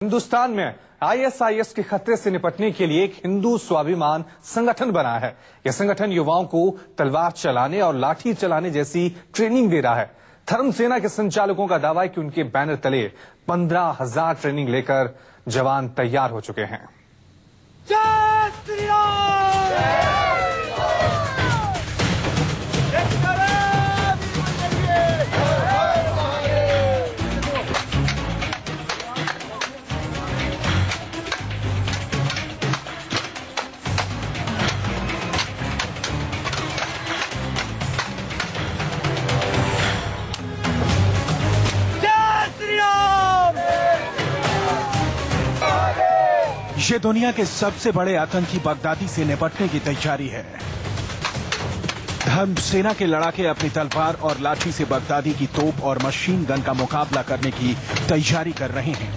हिंदुस्तान में आईएसआईएस के खतरे से निपटने के लिए एक हिंदू स्वाभिमान संगठन बना है। यह संगठन युवाओं को तलवार चलाने और लाठी चलाने जैसी ट्रेनिंग दे रहा है। धर्म सेना के संचालकों का दावा है कि उनके बैनर तले 15,000 ट्रेनिंग लेकर जवान तैयार हो चुके हैं। जय श्री राम। ये दुनिया के सबसे बड़े आतंकी बगदादी से निपटने की तैयारी है। धर्म सेना के लड़ाके अपनी तलवार और लाठी से बगदादी की तोप और मशीन गन का मुकाबला करने की तैयारी कर रहे हैं।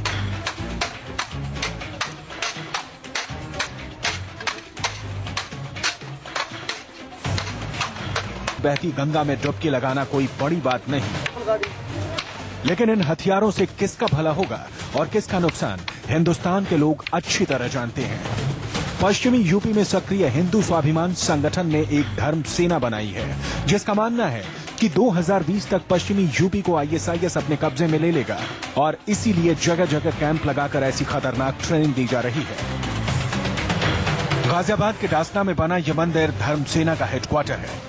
बहती गंगा में डुबकी लगाना कोई बड़ी बात नहीं, लेकिन इन हथियारों से किसका भला होगा और किसका नुकसान हिंदुस्तान के लोग अच्छी तरह जानते हैं। पश्चिमी यूपी में सक्रिय हिंदू स्वाभिमान संगठन ने एक धर्म सेना बनाई है, जिसका मानना है कि 2020 तक पश्चिमी यूपी को आईएसआईएस अपने कब्जे में ले लेगा और इसीलिए जगह जगह कैंप लगाकर ऐसी खतरनाक ट्रेनिंग दी जा रही है। गाजियाबाद के डासना में बना यह मंदिर धर्म सेना का हेडक्वार्टर है।